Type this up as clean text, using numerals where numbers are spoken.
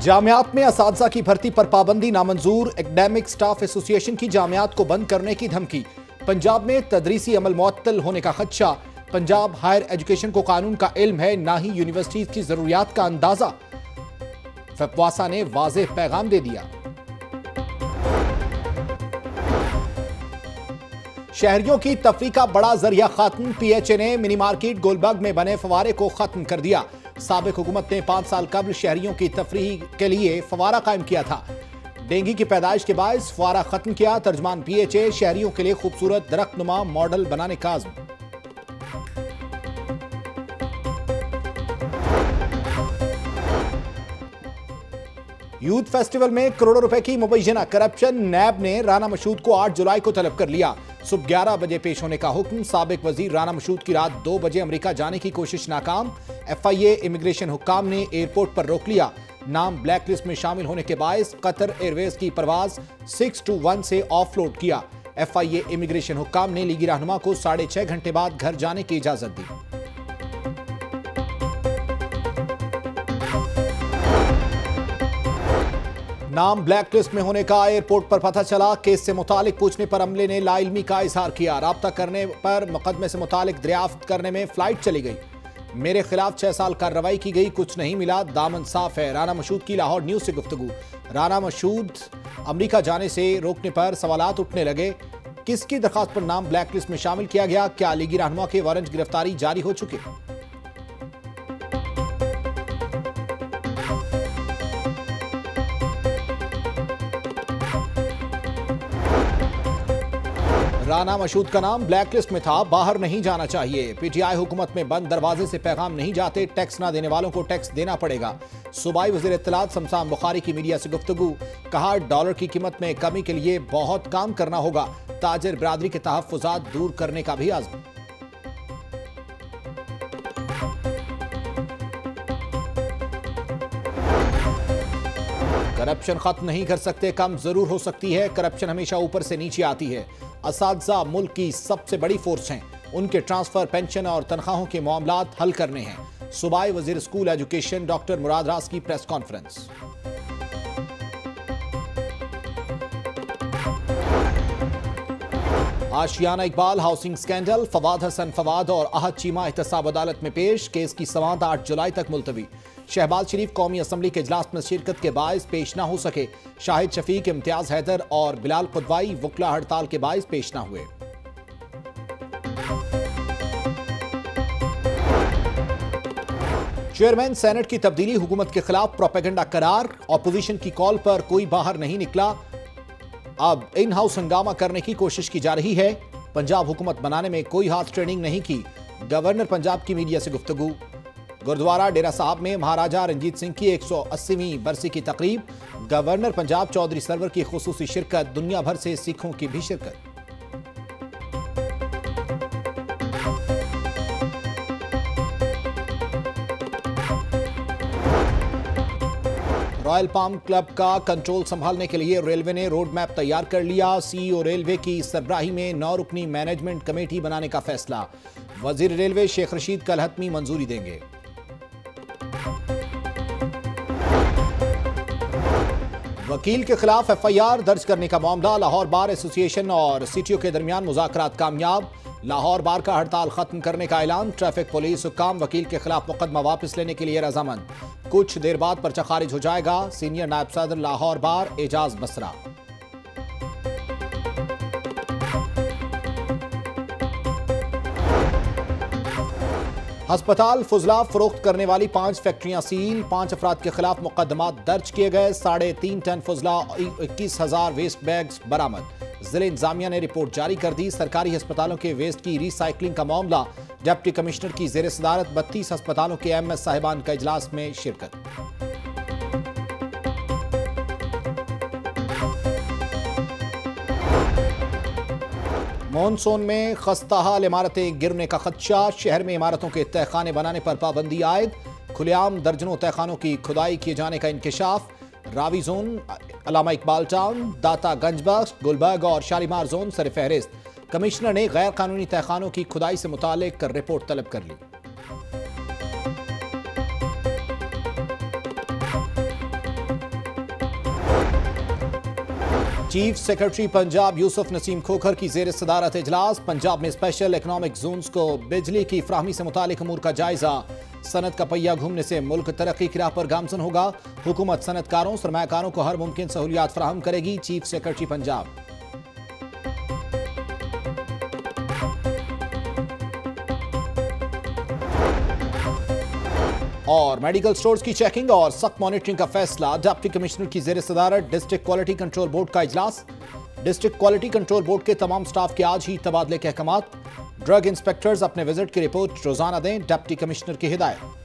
जामियात में असातिज़ा की भर्ती पर पाबंदी नामंजूर। एकेडमिक स्टाफ एसोसिएशन की जामियात को बंद करने की धमकी। पंजाब में तदरीसी अमल मुअत्तल होने का खदशा। पंजाब हायर एजुकेशन को कानून का इल्म है, ना ही यूनिवर्सिटीज की जरूरियात का अंदाजा। फपवासा ने वाज़ेह पैगाम दे दिया। शहरियों की तफरी का बड़ा जरिया खत्म। पीएचए ने मिनी मार्केट गोलबर्ग में बने फवारे को खत्म कर दिया। साबिक हुकूमत ने 5 साल कबल शहरियों की तफरी के लिए फवारा कायम किया था। डेंगू की पैदाइश के बाद फवारा खत्म किया। तर्जमान पीएचए शहरियों के लिए खूबसूरत दरख्तनुमा मॉडल बनाने का आज़म। यूथ फेस्टिवल में करोड़ों रुपए की मुबैना करप्शन। नैब ने राना मशहूद को 8 जुलाई को तलब कर लिया। सुबह 11 बजे पेश होने का हुक्म। साबिक वजीर राना मशहूद की रात 2 बजे अमेरिका जाने की कोशिश नाकाम। FIA इमिग्रेशन हुक्काम ने एयरपोर्ट पर रोक लिया। नाम ब्लैक लिस्ट में शामिल होने के बायस कतर एयरवेज की परवाज 621 से ऑफलोड किया। FIA इमिग्रेशन हुक्काम ने लीगी रहनुमा को 6.5 घंटे बाद घर जाने की इजाजत दी। नाम ब्लैक लिस्ट में होने का एयरपोर्ट पर पता चला। केस से मुतालिक पूछने पर अमले ने लाइल्मी का इजहार किया। राब्ता करने पर मुकदमे से मुतालिक दरियाफ्त करने में फ्लाइट चली गई। मेरे खिलाफ 6 साल कार्रवाई की गई, कुछ नहीं मिला, दामन साफ है। राना मशहूद की लाहौर न्यूज से गुफ्तगू। राना मशहूद अमेरिका जाने से रोकने पर सवालात उठने लगे। किसकी दरखास्त पर नाम ब्लैक लिस्ट में शामिल किया गया? क्या लीगी रहनुमा के वारंट गिरफ्तारी जारी हो चुके? राना मशहूद का नाम ब्लैक लिस्ट में था, बाहर नहीं जाना चाहिए। PTI हुकूमत में बंद दरवाजे से पैगाम नहीं जाते, टैक्स ना देने वालों को टैक्स देना पड़ेगा। सूबाई वज़ीर इत्तलात शमशान बुखारी की मीडिया से गुफ्तगू। कहा, डॉलर की कीमत में कमी के लिए बहुत काम करना होगा। ताजिर बरादरी के तहफ़्फ़ुज़ात दूर करने का भी आज़म। करप्शन खत्म नहीं कर सकते, कम जरूर हो सकती है। करप्शन हमेशा ऊपर से नीचे आती है। असातिज़ा मुल्क की सबसे बड़ी फोर्स हैं। उनके ट्रांसफर, पेंशन और तनख्वाहों के मामलात हल करने हैं। सूबाई वजीर school education doctor Murad Raas की press conference. Ashiana Iqbal housing scandal. Fawad Hasan Fawad और अहद चीमा एहतसाब अदालत में पेश। केस की समाअत 8 जुलाई तक मुलतवी। शहबाज शरीफ कौमी असम्बली के इजलास में शिरकत के बायस पेश न हो सके। शाहिद शफीक, इम्तियाज हैदर और बिलाल खुदवाई वकला हड़ताल के बायस पेश न हुए। चेयरमैन सेनेट की तब्दीली हुकूमत के खिलाफ प्रोपेगेंडा करार। ऑपोजिशन की कॉल पर कोई बाहर नहीं निकला। अब इन हाउस हंगामा करने की कोशिश की जा रही है। पंजाब हुकूमत बनाने में कोई हाथ ट्रेनिंग नहीं की। गवर्नर पंजाब की मीडिया से गुफ्तगू। गुरुद्वारा डेरा साहब में महाराजा रंजीत सिंह की 180वीं बरसी की तकरीब। गवर्नर पंजाब चौधरी सरवर की खुसूसी शिरकत। दुनिया भर से सिखों की भी शिरकत। रॉयल पाम क्लब का कंट्रोल संभालने के लिए रेलवे ने रोड मैप तैयार कर लिया। CEO रेलवे की सरबराही में 9 रुकनी मैनेजमेंट कमेटी बनाने का फैसला। वजीर रेलवे शेख रशीद कल हतमी मंजूरी देंगे। वकील के खिलाफ FIR दर्ज करने का मामला। लाहौर बार एसोसिएशन और CTO के दरमियान मुज़ाकरात कामयाब। लाहौर बार का हड़ताल खत्म करने का ऐलान। ट्रैफिक पुलिस हुक्काम वकील के खिलाफ मुकदमा वापस लेने के लिए रजामंद। कुछ देर बाद पर्चा खारिज हो जाएगा। सीनियर नायब सदर लाहौर बार एजाज बसरा। अस्पताल फुजला फरोख्त करने वाली 5 फैक्ट्रियां सील। 5 अफराद के खिलाफ मुकदमात दर्ज किए गए। 3.5 टन फुजला 21,000 वेस्ट बैग्स बरामद। जिले इंतजामिया ने रिपोर्ट जारी कर दी। सरकारी अस्पतालों के वेस्ट की रिसाइकलिंग का मामला। डिप्टी कमिश्नर की जेर सदारत 32 अस्पतालों के MS साहिबान का इजलास में शिरकत। मॉनसून में खस्ताहाल इमारतें गिरने का खदशा। शहर में इमारतों के तहखाने बनाने पर पाबंदी आयद। खुलेआम दर्जनों तहखानों की खुदाई किए जाने का इंकशाफ। रावी जोन, अलामा इकबाल टाउन, दाता गंजबख्श, गुलबर्ग और शालीमार जोन सरफहरिस्त। कमिश्नर ने गैर कानूनी तहखानों की खुदाई से मुतालिक रिपोर्ट तलब कर ली। चीफ सेक्रेटरी पंजाब यूसुफ नसीम खोखर की जेर सदारत इजलास। पंजाब में स्पेशल इकोनॉमिक जोन्स को बिजली की फ्राहमी से मुतालिक अमूर का जायजा। सनत का पहिया घूमने से मुल्क तरक्की की राह पर गामजन होगा। हुकूमत सनतकारों सरमायाकारों को हर मुमकिन सहूलियात फराहम करेगी। Chief secretary Punjab. और मेडिकल स्टोर्स की चेकिंग और सख्त मॉनिटरिंग का फैसला। डिप्टी कमिश्नर की जेर सदारत डिस्ट्रिक्ट क्वालिटी कंट्रोल बोर्ड का इजलास। डिस्ट्रिक्ट क्वालिटी कंट्रोल बोर्ड के तमाम स्टाफ के आज ही तबादले के अहकामात। ड्रग इंस्पेक्टर्स अपने विजिट की रिपोर्ट रोजाना दें, डिप्टी कमिश्नर की हिदायत।